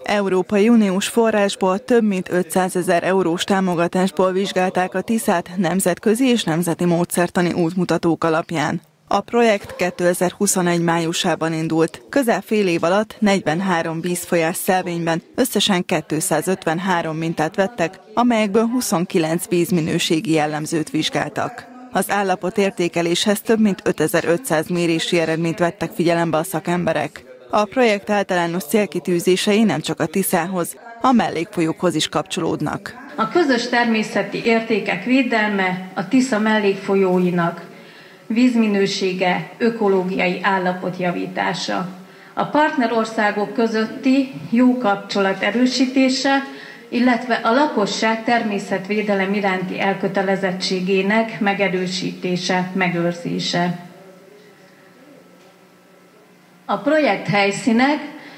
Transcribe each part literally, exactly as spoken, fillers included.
Európai Uniós forrásból több mint ötszázezer eurós támogatásból vizsgálták a Tiszát nemzetközi és nemzeti módszertani útmutatók alapján. A projekt kétezer-huszonegy májusában indult. Közel fél év alatt negyvenhárom vízfolyás szelvényben összesen kétszázötvenhárom mintát vettek, amelyekből huszonkilenc vízminőségi jellemzőt vizsgáltak. Az állapotértékeléshez több mint ötezer-ötszáz mérési eredményt vettek figyelembe a szakemberek. A projekt általános célkitűzései nem csak a Tiszához, a mellékfolyókhoz is kapcsolódnak. A közös természeti értékek védelme a Tisza mellékfolyóinak vízminősége, ökológiai állapot javítása. A partnerországok közötti jó kapcsolat erősítése, illetve a lakosság természetvédelem iránti elkötelezettségének megerősítése, megőrzése. A projekt helyszínek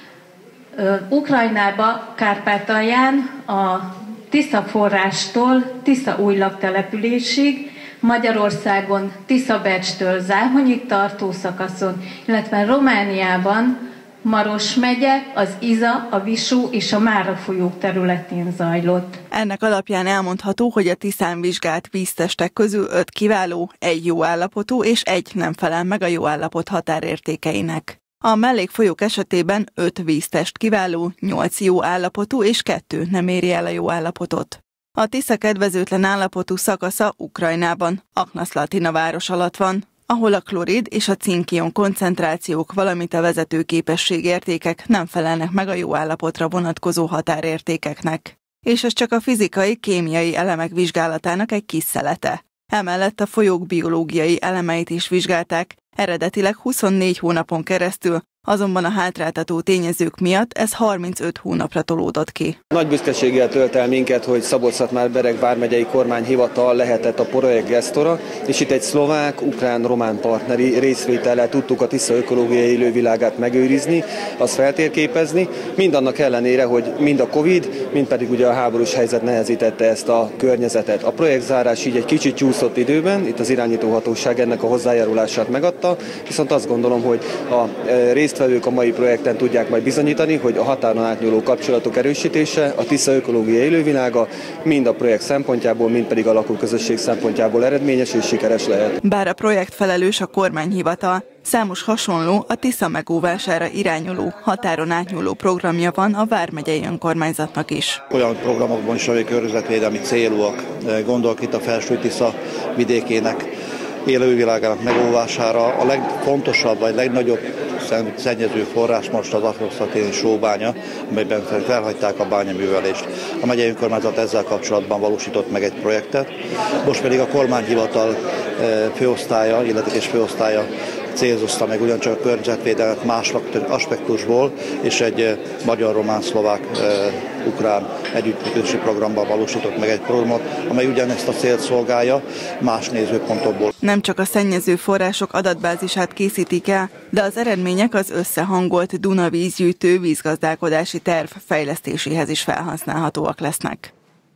Ukrajnába, Kárpátalján a Tisza forrástól Tisza-Új laktelepülésig, Magyarországon Tiszabecstől Záhonyig tartó szakaszon, illetve Romániában Maros megye, az Iza, a Visó és a Mára folyók területén zajlott. Ennek alapján elmondható, hogy a Tiszán vizsgált víztestek közül öt kiváló, egy jó állapotú és egy nem felel meg a jó állapot határértékeinek. A mellékfolyók esetében öt víztest kiváló, nyolc jó állapotú és kettő nem éri el a jó állapotot. A Tisza kedvezőtlen állapotú szakasza Ukrajnában, Aknaszlatina város alatt van, ahol a klorid és a cinkion koncentrációk, valamint a vezetőképesség értékek nem felelnek meg a jó állapotra vonatkozó határértékeknek. És ez csak a fizikai, kémiai elemek vizsgálatának egy kis szelete. Emellett a folyók biológiai elemeit is vizsgálták, eredetileg huszonnégy hónapon keresztül, azonban a hátráltató tényezők miatt ez harmincöt hónapra tolódott ki. Nagy büszkeséggel tölt el minket, hogy Szabolcs-Szatmár-Bereg vármegyei kormányhivatal lehetett a projekt gesztora, és itt egy szlovák, ukrán, román partneri részvétellel tudtuk a Tisza ökológiai élővilágát megőrizni, azt feltérképezni, mindannak ellenére, hogy mind a Covid, mind pedig ugye a háborús helyzet nehezítette ezt a környezetet. A projektzárás így egy kicsit csúszott időben, itt az irányítóhatóság ennek a hozzájárulását megadta, viszont azt gondolom, hogy a rész résztvevők a mai projekten tudják majd bizonyítani, hogy a határon átnyúló kapcsolatok erősítése, a Tisza ökológiai élővilága mind a projekt szempontjából, mind pedig a lakóközösség szempontjából eredményes és sikeres lehet. Bár a projekt felelős a kormányhivatal, számos hasonló, a Tisza megóvására irányuló, határon átnyúló programja van a vármegyei önkormányzatnak is. Olyan programokban is, amik környezetvédelmi célúak, gondolok itt a Felső Tisza vidékének élővilágának megóvására. A legfontosabb vagy legnagyobb szennyező forrás most az aknaszlatini sóbánya, amelyben felhagyták a bányaművelést. A megyei önkormányzat ezzel kapcsolatban valósított meg egy projektet, most pedig a kormányhivatal főosztálya, illetékes főosztálya célzozta meg ugyancsak a környezetvédelmet más aspektusból, és egy magyar-román-szlovák ukrán együttműködési programban valósított meg egy programot, amely ugyanezt a célt szolgálja más nézőpontokból. Nem csak a szennyező források adatbázisát készítik el, de az eredmények az összehangolt Duna vízgyűjtő vízgazdálkodási terv fejlesztéséhez is felhasználhatóak lesznek.